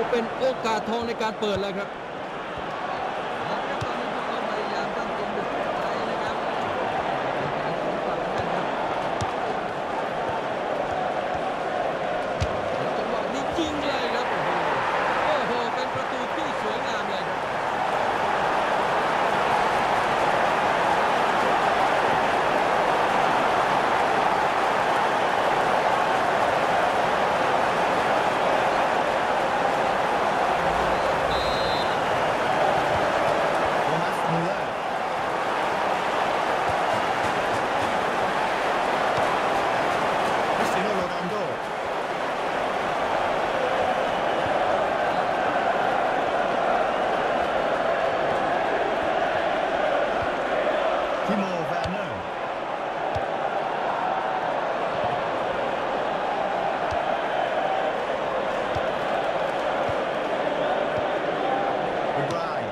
เป็นโอกาสทองในการเปิดแล้วครับตอนนี้พวกเขาพยายามตั้งเกมบุกไปนะครับการสวนกลับกันครับจังหวะนี้จริงเลยครับโอ้โหเป็นประตูที่สวยงามเลยครับโทมัสมูลเลอร์คริสเตียโนโรนัลโดทิโมแวร์เนอร์โอไบรน์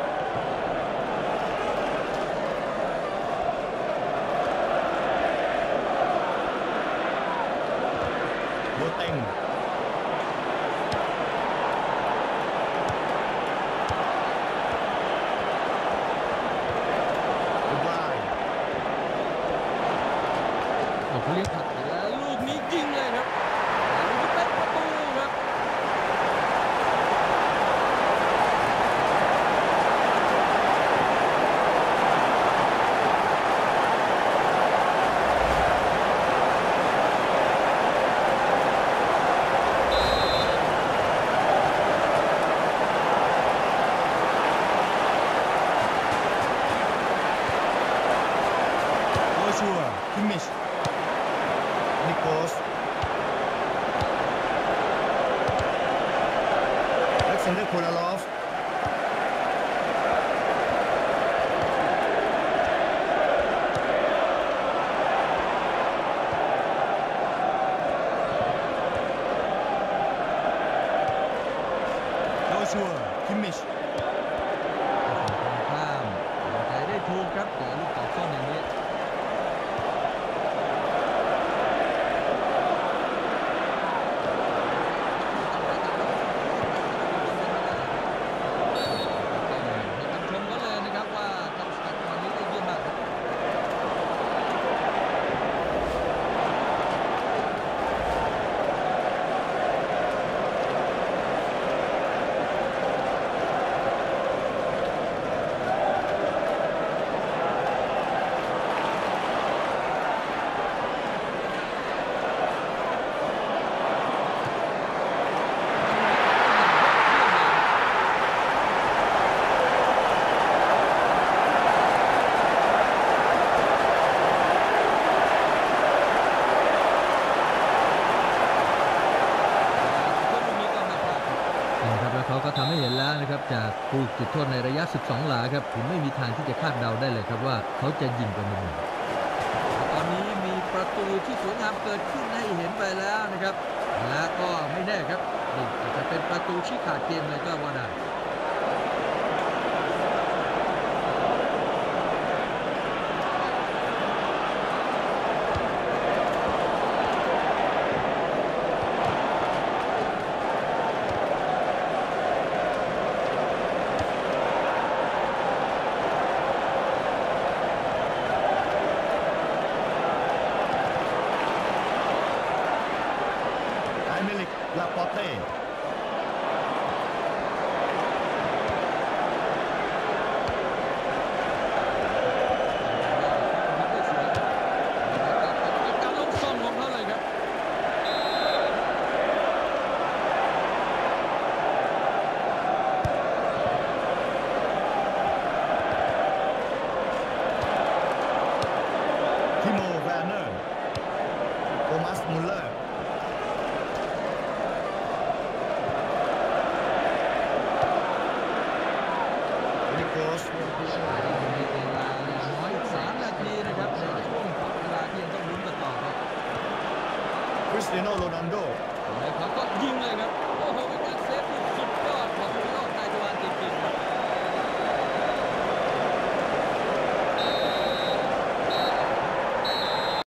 โบเต็งโอไบรน์เขาเรียกถัดแล้วลูกนี้ยิงเลยครับลูกนี้เป็นประตูครับโจชัวคิมมิชนิโคสอเล็กซานเดอร์โคลาลอฟโจชัวคิมมิชข้ามใจได้ถูกครับเจอลูกตอกส้นอย่างนี้ต้องชมเขาเลยนะครับว่าทำสกัดตอนนี้ได้เยี่ยมมากครับนะครับแล้วเขาก็ทำให้เห็นแล้วนะครับจากลูกจุดโทษในระยะ 12 หลาครับผมไม่มีทางที่จะคาดเดาได้เลยครับว่าเขาจะยิงไปมุมไหนตอนนี้มีประตูที่สวยงามเกิดขึ้นให้เห็นไปแล้วนะครับและก็ไม่แน่ครับนี่อาจจะเป็นประตูชี้ขาดเกมเลยก็ว่าได้ไอเมลิกลาปอเต้การลงส่งของเขาเลยครับทิโมแวร์เนอร์โทมัสมูลเลอร์ นิโคสมีเวลาน้อยอีก3 นาทีนะครับในช่วงปรับเวลาที่ยังต้องลุ้นกันต่อครับคริสเตียโนโรนัลโดแล้วเขาก็ยิงเลยครับโอ้โหเป็นการเซฟที่